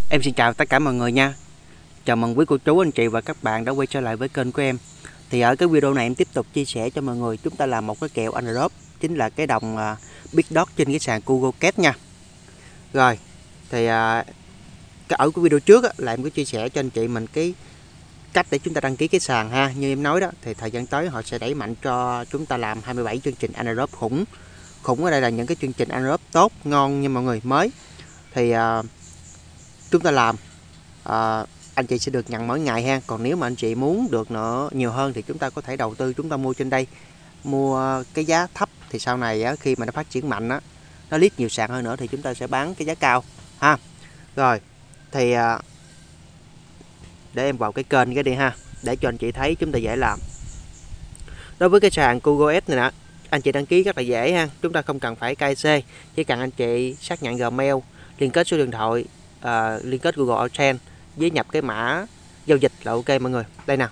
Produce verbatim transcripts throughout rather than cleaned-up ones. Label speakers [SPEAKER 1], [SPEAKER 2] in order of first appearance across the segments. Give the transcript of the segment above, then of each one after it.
[SPEAKER 1] Em xin chào tất cả mọi người nha. Chào mừng quý cô chú, anh chị và các bạn đã quay trở lại với kênh của em. Thì ở cái video này em tiếp tục chia sẻ cho mọi người chúng ta làm một cái kèo airdrop, chính là cái đồng uh, Big Dog trên cái sàn CocoCat nha. Rồi, thì uh, cái ở cái video trước á, là em có chia sẻ cho anh chị mình cái cách để chúng ta đăng ký cái sàn ha. Như em nói đó, thì thời gian tới họ sẽ đẩy mạnh cho chúng ta làm hai mươi bảy chương trình airdrop khủng. Khủng ở đây là những cái chương trình airdrop tốt, ngon nha mọi người, mới. Thì uh, chúng ta làm à, anh chị sẽ được nhận mỗi ngày ha. Còn nếu mà anh chị muốn được nữa nhiều hơn thì chúng ta có thể đầu tư, chúng ta mua trên đây, mua cái giá thấp, thì sau này á, khi mà nó phát triển mạnh á, nó liếc nhiều sàn hơn nữa thì chúng ta sẽ bán cái giá cao ha. Rồi thì à, để em vào cái kênh cái đi ha, để cho anh chị thấy chúng ta dễ làm. Đối với cái sàn CocoCat này nè, anh chị đăng ký rất là dễ ha. Chúng ta không cần phải ca xê, chỉ cần anh chị xác nhận Gmail, liên kết số điện thoại, uh, liên kết Google Account với nhập cái mã giao dịch là ok mọi người. Đây nè,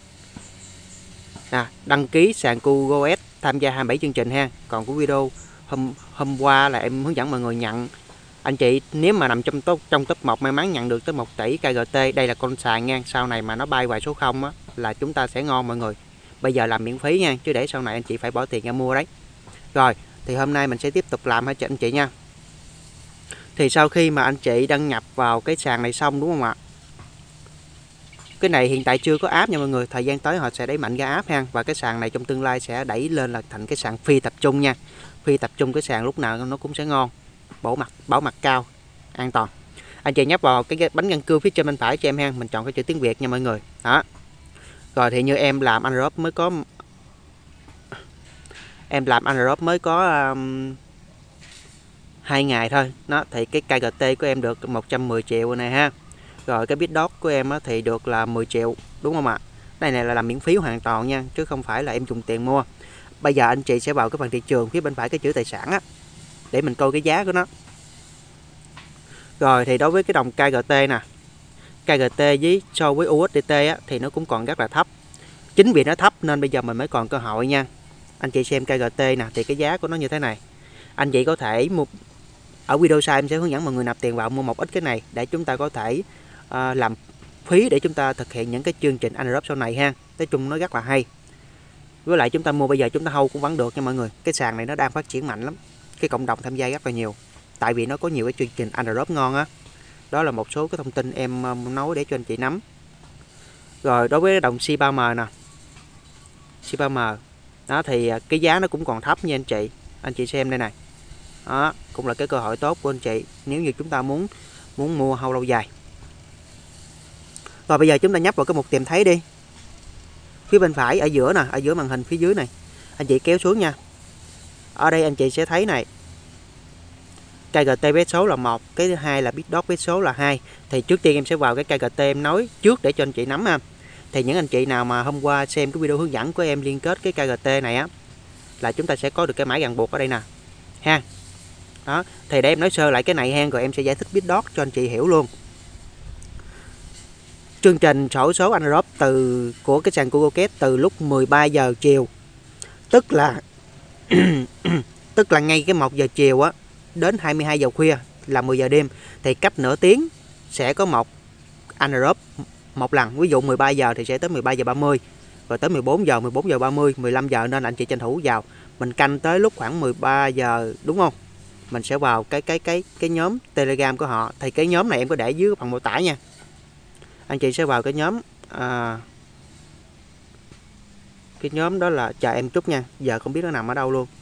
[SPEAKER 1] à, đăng ký sàn CocoCat tham gia hai mươi bảy chương trình ha. Còn của video hôm hôm qua là em hướng dẫn mọi người nhận. Anh chị nếu mà nằm trong top trong top một may mắn nhận được tới một tỷ ca giê tê, đây là con sàn nha. Sau này mà nó bay vài số không á là chúng ta sẽ ngon mọi người. Bây giờ làm miễn phí nha, chứ để sau này anh chị phải bỏ tiền ra mua đấy. Rồi, thì hôm nay mình sẽ tiếp tục làm cho anh chị nha. Thì sau khi mà anh chị đăng nhập vào cái sàn này xong đúng không ạ? Cái này hiện tại chưa có app nha mọi người, thời gian tới họ sẽ đẩy mạnh ra app ha. Và cái sàn này trong tương lai sẽ đẩy lên là thành cái sàn phi tập trung nha. Phi tập trung cái sàn lúc nào nó cũng sẽ ngon, bảo mật bảo mật cao, an toàn. Anh chị nhấp vào cái bánh răng cưa phía trên bên phải cho em ha, mình chọn cái chữ tiếng Việt nha mọi người. Đó. Rồi thì như em làm airdrop mới có em làm airdrop mới có um, hai ngày thôi nó, thì cái ca giê tê của em được một trăm mười triệu này ha. Rồi cái Big Dog của em á, thì được là mười triệu, đúng không ạ? Đây này là làm miễn phí hoàn toàn nha, chứ không phải là em dùng tiền mua. Bây giờ anh chị sẽ vào cái phần thị trường phía bên phải cái chữ tài sản á, để mình coi cái giá của nó. Rồi thì đối với cái đồng ca giê tê nè, ca giê tê với so với u ét đê tê á, thì nó cũng còn rất là thấp. Chính vì nó thấp nên bây giờ mình mới còn cơ hội nha. Anh chị xem ca giê tê nè, thì cái giá của nó như thế này. Anh chị có thể mua, ở video sau em sẽ hướng dẫn mọi người nạp tiền vào mua một ít cái này để chúng ta có thể uh, làm phí để chúng ta thực hiện những cái chương trình airdrop sau này ha. Nói chung nó rất là hay. Với lại chúng ta mua bây giờ chúng ta hold cũng vẫn được nha mọi người. Cái sàn này nó đang phát triển mạnh lắm, cái cộng đồng tham gia rất là nhiều, tại vì nó có nhiều cái chương trình airdrop ngon á. Đó là một số cái thông tin em nói để cho anh chị nắm. Rồi đối với đồng xê ba em nè, xê ba em đó thì cái giá nó cũng còn thấp nha anh chị. Anh chị xem đây này. Đó cũng là cái cơ hội tốt của anh chị nếu như chúng ta muốn muốn mua hold lâu dài. Rồi bây giờ chúng ta nhấp vào cái mục tìm thấy đi, phía bên phải ở giữa nè, ở giữa màn hình phía dưới này, anh chị kéo xuống nha. Ở đây anh chị sẽ thấy này, ca giê tê vé số là một, cái thứ hai là Big Dog vé số là hai. Thì trước tiên em sẽ vào cái ca giê tê em nói trước để cho anh chị nắm ha. Thì những anh chị nào mà hôm qua xem cái video hướng dẫn của em liên kết cái ca giê tê này á, là chúng ta sẽ có được cái mã ràng buộc ở đây nè ha. Đó, thì để em nói sơ lại cái này ha, rồi em sẽ giải thích Big Dog cho anh chị hiểu luôn. Chương trình sổ số airdrop từ của cái sàn CocoCat từ lúc mười ba giờ chiều, tức là tức là ngay cái một giờ chiều á đến hai mươi hai giờ khuya là mười giờ đêm, thì cách nửa tiếng sẽ có một airdrop một lần. Ví dụ mười ba giờ thì sẽ tới mười ba giờ ba mươi, rồi tới mười bốn giờ, mười bốn giờ ba mươi, mười lăm giờ, nên anh chị tranh thủ vào. Mình canh tới lúc khoảng mười ba giờ đúng không? Mình sẽ vào cái cái cái cái nhóm Telegram của họ. Thì cái nhóm này em có để dưới phần mô tả nha. Anh chị sẽ vào cái nhóm à, cái nhóm đó là chờ em chút nha, giờ không biết nó nằm ở đâu luôn.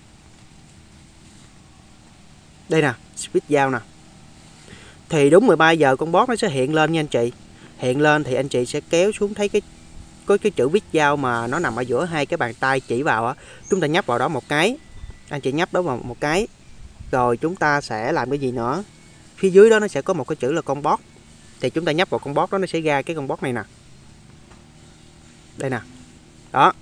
[SPEAKER 1] Đây nè, Speed Giao nè. Thì đúng mười ba giờ con bot nó sẽ hiện lên nha anh chị. Hiện lên thì anh chị sẽ kéo xuống, thấy cái có cái chữ viết Giao mà nó nằm ở giữa hai cái bàn tay chỉ vào á. Chúng ta nhấp vào đó một cái. Anh chị nhấp đó vào một cái. Rồi chúng ta sẽ làm cái gì nữa? Phía dưới đó nó sẽ có một cái chữ là con bot. Thì chúng ta nhấp vào con bot đó, nó sẽ ra cái con bot này nè. Đây nè. Đó.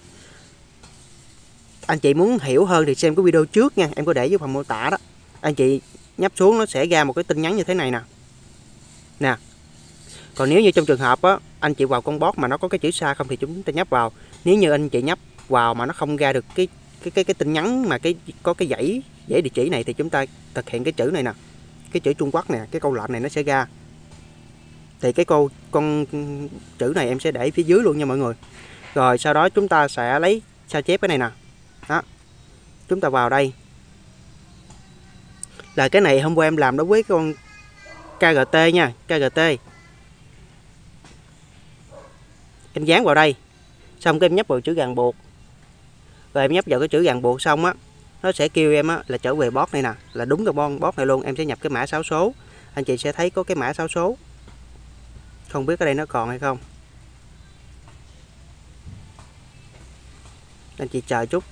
[SPEAKER 1] Anh chị muốn hiểu hơn thì xem cái video trước nha, em có để dưới phần mô tả đó. Anh chị nhấp xuống nó sẽ ra một cái tin nhắn như thế này nè. Nè. Còn nếu như trong trường hợp á, anh chị vào con bot mà nó có cái chữ xa không thì chúng ta nhấp vào. Nếu như anh chị nhấp vào mà nó không ra được cái cái cái cái tin nhắn mà cái có cái dãy dãy địa chỉ này thì chúng ta thực hiện cái chữ này nè. Cái chữ Trung Quốc nè, cái câu lệnh này nó sẽ ra. Thì cái cô con chữ này em sẽ để phía dưới luôn nha mọi người. Rồi sau đó chúng ta sẽ lấy sao chép cái này nè. Đó. Chúng ta vào đây. Là cái này hôm qua em làm đối với con ca giê tê nha, ca giê tê. Em dán vào đây. Xong cái em nhấp vào chữ ràng buộc. Rồi em nhấp vào cái chữ ràng buộc xong á, nó sẽ kêu em á là trở về bot này nè, là đúng cái bon bot này luôn. Em sẽ nhập cái mã sáu số. Anh chị sẽ thấy có cái mã sáu số. Không biết ở đây nó còn hay không. Anh chị chờ chút.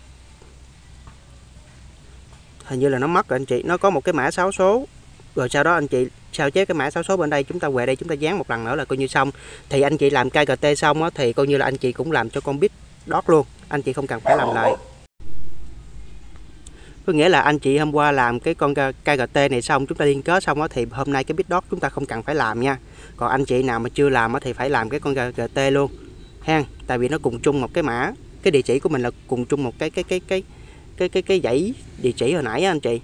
[SPEAKER 1] Hình như là nó mất rồi anh chị. Nó có một cái mã sáu số. Rồi sau đó anh chị sao chép cái mã sáu số bên đây. Chúng ta về đây chúng ta dán một lần nữa là coi như xong. Thì anh chị làm ca giê tê xong á, thì coi như là anh chị cũng làm cho con bit dot luôn. Anh chị không cần phải làm lại. Có nghĩa là anh chị hôm qua làm cái con ca giê tê này xong, chúng ta liên kết xong á, thì hôm nay cái bit dot chúng ta không cần phải làm nha. Còn anh chị nào mà chưa làm á, thì phải làm cái con ca giê tê luôn ha. Tại vì nó cùng chung một cái mã. Cái địa chỉ của mình là cùng chung một cái cái cái cái cái cái cái dãy địa chỉ hồi nãy á anh chị.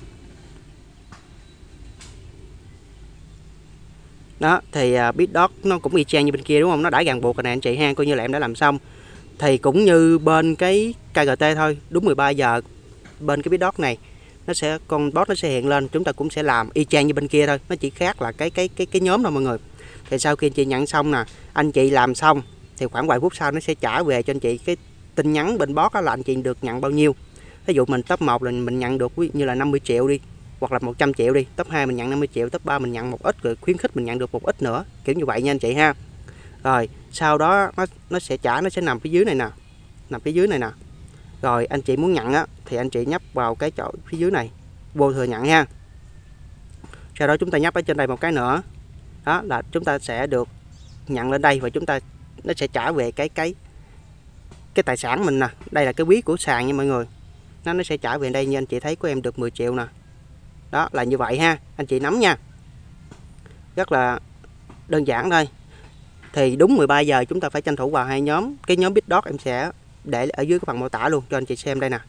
[SPEAKER 1] Đó thì uh, bit dot nó cũng y chang như bên kia đúng không? Nó đã ràng buộc rồi nè anh chị ha, coi như là em đã làm xong. Thì cũng như bên cái ca giê tê thôi, đúng mười ba giờ bên cái bit dot này nó sẽ con bot nó sẽ hiện lên, chúng ta cũng sẽ làm y chang như bên kia thôi, nó chỉ khác là cái cái cái cái nhóm thôi mọi người. Thì sau khi anh chị nhận xong nè, anh chị làm xong thì khoảng vài phút sau nó sẽ trả về cho anh chị cái tin nhắn bên bot đó là anh chị được nhận bao nhiêu. Ví dụ mình top một là mình nhận được như là năm mươi triệu đi, hoặc là một trăm triệu đi, top hai mình nhận năm mươi triệu, top ba mình nhận một ít, rồi khuyến khích mình nhận được một ít nữa, kiểu như vậy nha anh chị ha. Rồi sau đó nó nó sẽ trả, nó sẽ nằm phía dưới này nè, nằm phía dưới này nè. Rồi anh chị muốn nhận á thì anh chị nhấp vào cái chỗ phía dưới này, vô thừa nhận ha. Sau đó chúng ta nhấp ở trên đây một cái nữa, đó là chúng ta sẽ được nhận lên đây, và chúng ta nó sẽ trả về cái cái cái tài sản mình nè. Đây là cái ví của sàn nha mọi người. Nó nó sẽ trả về đây như anh chị thấy của em được mười triệu nè. Đó là như vậy ha, anh chị nắm nha. Rất là đơn giản thôi. Thì đúng mười ba giờ chúng ta phải tranh thủ vào hai nhóm. Cái nhóm bit dot em sẽ để ở dưới cái phần mô tả luôn cho anh chị xem đây nè.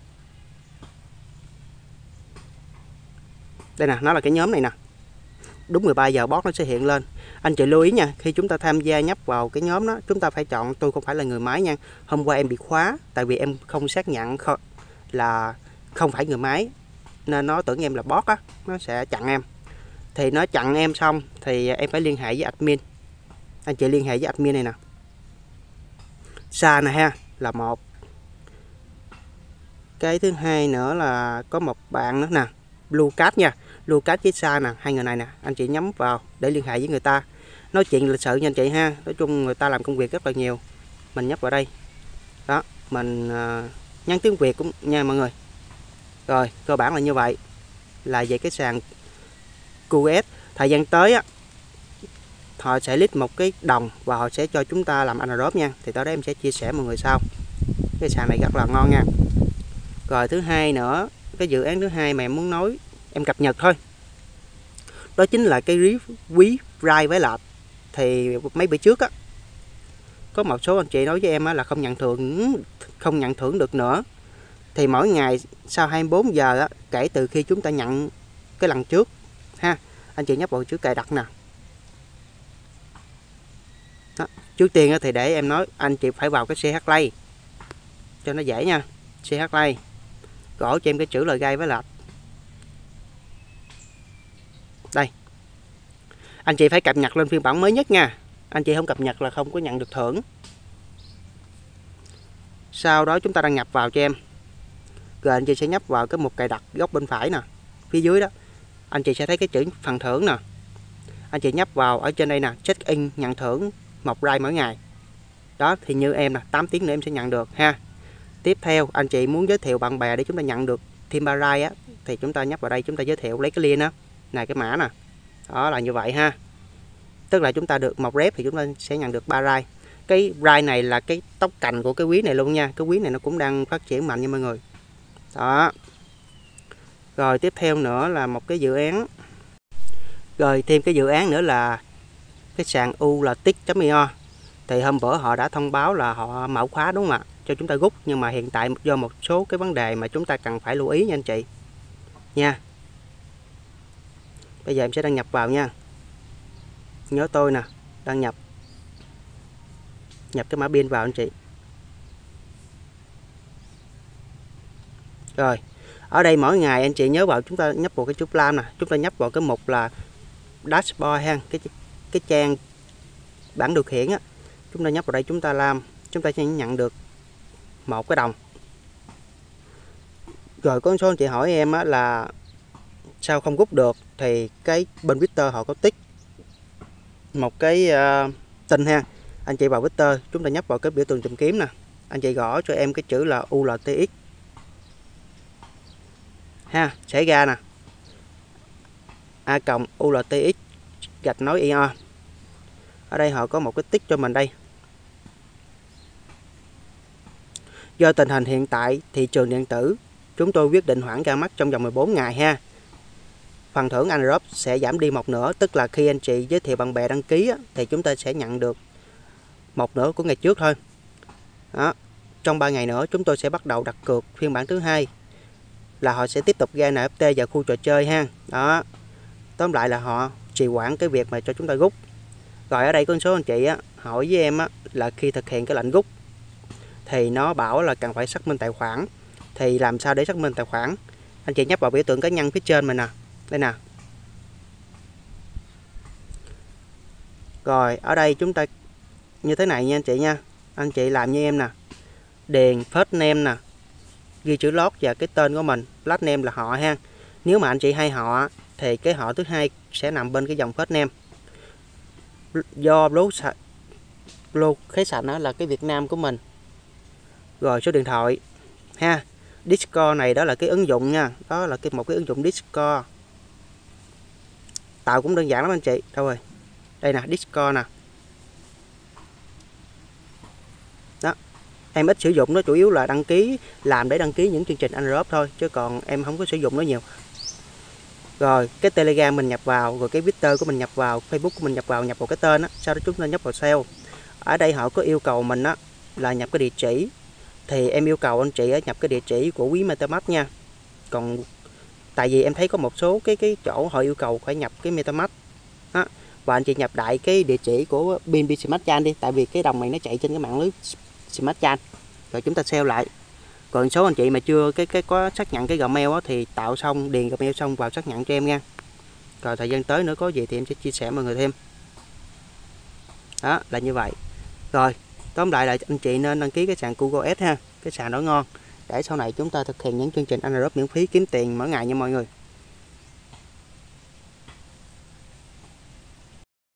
[SPEAKER 1] Đây nè, nó là cái nhóm này nè. Đúng mười ba giờ bot nó sẽ hiện lên. Anh chị lưu ý nha, khi chúng ta tham gia nhấp vào cái nhóm đó, chúng ta phải chọn tôi không phải là người máy nha. Hôm qua em bị khóa tại vì em không xác nhận là không phải người máy, nên nó tưởng em là bot á, nó sẽ chặn em. Thì nó chặn em xong thì em phải liên hệ với admin. Anh chị liên hệ với admin này nè. Sa nè ha, là một. Cái thứ hai nữa là có một bạn nữa nè, Lucas nha. Lucas với Sa nè, hai người này nè, anh chị nhắm vào để liên hệ với người ta. Nói chuyện lịch sự nha anh chị ha. Nói chung người ta làm công việc rất là nhiều. Mình nhấp vào đây. Đó, mình uh, nhắn tiếng Việt cũng nha mọi người. Rồi, cơ bản là như vậy. Là về cái sàn quy ét. Thời gian tới á, họ sẽ list một cái đồng và họ sẽ cho chúng ta làm airdrop nha. Thì tới đó em sẽ chia sẻ mọi người sau. Cái sàn này rất là ngon nha. Rồi thứ hai nữa, cái dự án thứ hai mà em muốn nói, em cập nhật thôi. Đó chính là cái ví Rai với lạp. Thì mấy bữa trước á, có một số anh chị nói với em á là không nhận thưởng không nhận thưởng được nữa. Thì mỗi ngày sau hai mươi bốn giờ á, kể từ khi chúng ta nhận cái lần trước ha, anh chị nhấp vào chữ cài đặt nè. Đó. Trước tiên á, thì để em nói anh chị phải vào cái xê hát Play cho nó dễ nha. xê hát Play gõ cho em cái chữ lời gai với lạp. Đây, anh chị phải cập nhật lên phiên bản mới nhất nha. Anh chị không cập nhật là không có nhận được thưởng. Sau đó chúng ta đăng nhập vào cho em. Rồi anh chị sẽ nhấp vào cái mục cài đặt góc bên phải nè, phía dưới đó. Anh chị sẽ thấy cái chữ phần thưởng nè. Anh chị nhấp vào ở trên đây nè, check in nhận thưởng một rai mỗi ngày. Đó thì như em nè, tám tiếng nữa em sẽ nhận được ha. Tiếp theo anh chị muốn giới thiệu bạn bè để chúng ta nhận được thêm ba rai á, thì chúng ta nhấp vào đây, chúng ta giới thiệu lấy cái link á, này cái mã nè. Đó là như vậy ha. Tức là chúng ta được một rep thì chúng ta sẽ nhận được ba rai. Cái rai này là cái tóc cành của cái quý này luôn nha. Cái quý này nó cũng đang phát triển mạnh nha mọi người. Đó. Rồi tiếp theo nữa là một cái dự án. Rồi thêm cái dự án nữa là cái sàn ultic chấm i o. Thì hôm bữa họ đã thông báo là họ mạo khóa đúng không ạ, cho chúng ta rút. Nhưng mà hiện tại do một số cái vấn đề mà chúng ta cần phải lưu ý nha anh chị nha. Bây giờ em sẽ đăng nhập vào nha. Nhớ tôi nè, đăng nhập nhập cái mã pin vào anh chị. Rồi ở đây mỗi ngày anh chị nhớ vào chúng ta nhấp vào cái chữ plan nè, chúng ta nhấp vào cái mục là dashboard ha, cái cái trang bảng điều khiển á, chúng ta nhấp vào đây chúng ta làm, chúng ta sẽ nhận được một cái đồng. Rồi có số anh chị hỏi em á là sao không rút được, thì cái bên Twitter họ có tích một cái uh, tin ha. Anh chị vào Twitter chúng ta nhấp vào cái biểu tượng tìm kiếm nè, anh chị gõ cho em cái chữ là u lờ tê ích ha, sẽ ra nè a cộng u lờ tê ích gạch nối i o. Ở đây họ có một cái tích cho mình đây. Do tình hình hiện tại thị trường điện tử, chúng tôi quyết định hoãn ra mắt trong vòng mười bốn ngày ha. Phần thưởng airdrop sẽ giảm đi một nửa, tức là khi anh chị giới thiệu bạn bè đăng ký á, thì chúng ta sẽ nhận được một nửa của ngày trước thôi. Đó. Trong ba ngày nữa chúng tôi sẽ bắt đầu đặt cược phiên bản thứ hai, là họ sẽ tiếp tục ra en ép tê vào khu trò chơi ha. Đó. Tóm lại là họ trì hoãn cái việc mà cho chúng ta rút. Rồi ở đây có số anh chị á, hỏi với em á, là khi thực hiện cái lệnh rút thì nó bảo là cần phải xác minh tài khoản. Thì làm sao để xác minh tài khoản? Anh chị nhấp vào biểu tượng cá nhân phía trên mình nè. Đây nè. Rồi ở đây chúng ta như thế này nha anh chị nha. Anh chị làm như em nè. Điền first name nè, ghi chữ lót và cái tên của mình. Last name là họ ha. Nếu mà anh chị hay họ thì cái họ thứ hai sẽ nằm bên cái dòng first name. Do lô lô khế sạch đó là cái Việt Nam của mình. Rồi số điện thoại ha. Discord này đó là cái ứng dụng nha, đó là cái một cái ứng dụng Discord. Tạo cũng đơn giản lắm anh chị. Đâu rồi? Đây nè, Discord nè. Đó. Em ít sử dụng, nó chủ yếu là đăng ký, làm để đăng ký những chương trình airdrop thôi, chứ còn em không có sử dụng nó nhiều. Rồi cái Telegram mình nhập vào, rồi cái Twitter của mình nhập vào, Facebook của mình nhập vào, nhập vào cái tên á, sau đó chúng ta nhấp vào sale. Ở đây họ có yêu cầu mình á là nhập cái địa chỉ, thì em yêu cầu anh chị á, nhập cái địa chỉ của quý MetaMask nha. Còn tại vì em thấy có một số cái cái chỗ họ yêu cầu phải nhập cái MetaMask đó, và anh chị nhập đại cái địa chỉ của bê en bê Smart Chain đi, tại vì cái đồng này nó chạy trên cái mạng lưới Smart Chain. Rồi chúng ta sale lại. Còn số anh chị mà chưa cái cái có xác nhận cái Gmail á, thì tạo xong điền Gmail xong vào xác nhận cho em nha. Rồi thời gian tới nữa có gì thì em sẽ chia sẻ mọi người thêm. Đó là như vậy. Rồi tóm lại là anh chị nên đăng ký cái sàn Google Ads ha, cái sàn đó ngon, để sau này chúng ta thực hiện những chương trình airdrop miễn phí kiếm tiền mỗi ngày nha mọi người.